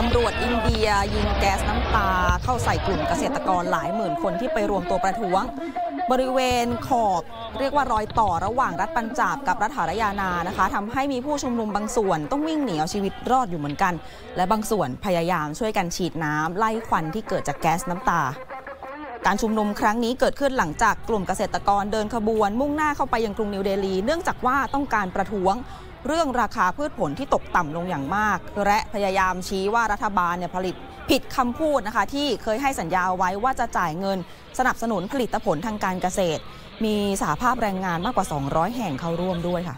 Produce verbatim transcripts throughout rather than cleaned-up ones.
ำรวจอินเดียยิงแก๊สน้ำตาเข้าใส่กลุ่มเกษตรกรหลายหมื่นคนที่ไปรวมตัวประท้วงบริเวณขอบเรียกว่ารอยต่อระหว่างรัฐปัญจาบกับรัฐหารยานานะคะทำให้มีผู้ชุมนุมบางส่วนต้องวิ่งหนีเอาชีวิตรอดอยู่เหมือนกันและบางส่วนพยายามช่วยกันฉีดน้ำไล่ควันที่เกิดจากแก๊สน้ำตาการชุมนุมครั้งนี้เกิดขึ้นหลังจากกลุ่มเกษตรกรเดินขบวนมุ่งหน้าเข้าไปยังกรุงนิวเดลีเนื่องจากว่าต้องการประท้วงเรื่องราคาพืชผลที่ตกต่ำลงอย่างมากและพยายามชี้ว่ารัฐบาลเนี่ยผลิตผิดคำพูดนะคะที่เคยให้สัญญาไว้ว่าจะจ่ายเงินสนับสนุนผลิตผลทางการเกษตรมีสหภาพแรงงานมากกว่าสองร้อยแห่งเข้าร่วมด้วยค่ะ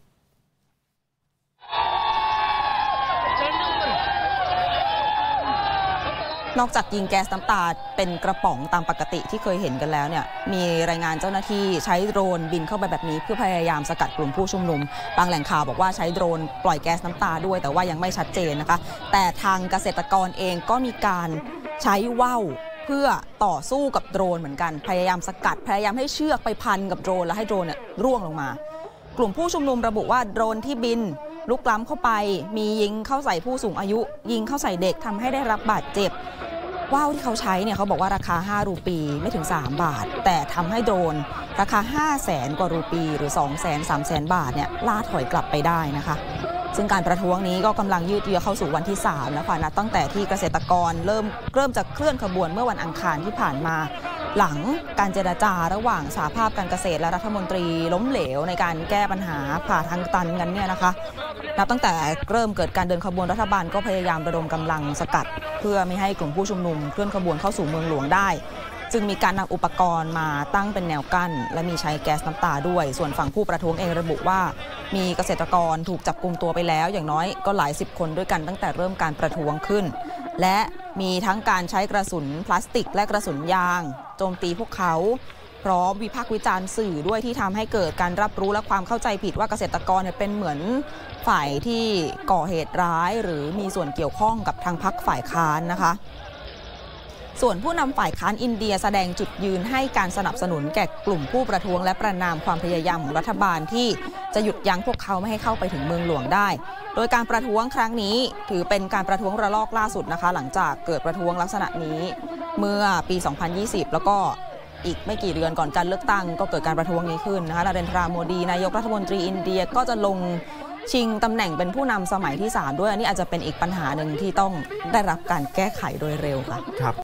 นอกจากยิงแก๊สน้ำตาเป็นกระป๋องตามปกติที่เคยเห็นกันแล้วเนี่ยมีรายงานเจ้าหน้าที่ใช้โดรนบินเข้าไปแบบนี้เพื่อพยายามสกัดกลุ่มผู้ชุมนุมบางแหล่งข่าวบอกว่าใช้โดรนปล่อยแก๊สน้ำตาด้วยแต่ว่ายังไม่ชัดเจนนะคะแต่ทางเกษตรกรเองก็มีการใช้ว่าวเพื่อต่อสู้กับโดรนเหมือนกันพยายามสกัดพยายามให้เชือกไปพันกับโดรนแล้วให้โดรนเนี่ยร่วงลงมากลุ่มผู้ชุมนุมระบุว่าโดรนที่บินลุกล้ำเข้าไปมียิงเข้าใส่ผู้สูงอายุยิงเข้าใส่เด็กทำให้ได้รับบาดเจ็บว่าวที่เขาใช้เนี่ยเขาบอกว่าราคาห้ารูปีไม่ถึงสามบาทแต่ทำให้โดรนราคาห้าแสนกว่ารูปีหรือสองแสน สามแสนบาทเนี่ยล่าถอยกลับไปได้นะคะซึ่งการประท้วงนี้ก็กำลังยืดเยื้อเข้าสู่วันที่สามแล้วค่ะนับตั้งแต่ที่เกษตรกรเริ่มเริ่มจะเคลื่อนขบวนเมื่อวันอังคารที่ผ่านมาหลังการเจรจาระหว่างสหภาพการเกษตรและรัฐมนตรีล้มเหลวในการแก้ปัญหาผ่าทางตันกันเนี่ยนะคะนับตั้งแต่เริ่มเกิดการเดินขบวนรัฐบาลก็พยายามระดมกำลังสกัดเพื่อไม่ให้กลุ่มผู้ชุมนุมเคลื่อนขบวนเข้าสู่เมืองหลวงได้จึงมีการนำอุปกรณ์มาตั้งเป็นแนวกั้นและมีใช้แก๊สน้ำตาด้วยส่วนฝั่งผู้ประท้วงเองระบุว่ามีเกษตรกรถูกจับกุมตัวไปแล้วอย่างน้อยก็หลายสิบคนด้วยกันตั้งแต่เริ่มการประท้วงขึ้นและมีทั้งการใช้กระสุนพลาสติกและกระสุนยางโจมตีพวกเขาพร้อมวิพากษ์วิจารณ์สื่อด้วยที่ทำให้เกิดการรับรู้และความเข้าใจผิดว่าเกษตรกรเป็นเหมือนฝ่ายที่ก่อเหตุร้ายหรือมีส่วนเกี่ยวข้องกับทางพรรคฝ่ายค้านนะคะส่วนผู้นำฝ่ายค้านอินเดียแสดงจุดยืนให้การสนับสนุนแก่กลุ่มผู้ประท้วงและประณามความพยายามของรัฐบาลที่จะหยุดยั้งพวกเขาไม่ให้เข้าไปถึงเมืองหลวงได้โดยการประท้วงครั้งนี้ถือเป็นการประท้วงระลอกล่าสุดนะคะหลังจากเกิดประท้วงลักษณะนี้เมื่อปีสองพันยี่สิบแล้วก็อีกไม่กี่เดือนก่อนการเลือกตั้งก็เกิดการประท้วงนี้ขึ้นนะคะนาเรนทราโมดีนายกรัฐมนตรีอินเดียก็จะลงชิงตำแหน่งเป็นผู้นำสมัยที่สามด้วยอันนี้อาจจะเป็นอีกปัญหาหนึ่งที่ต้องได้รับการแก้ไขโดยเร็วค่ะ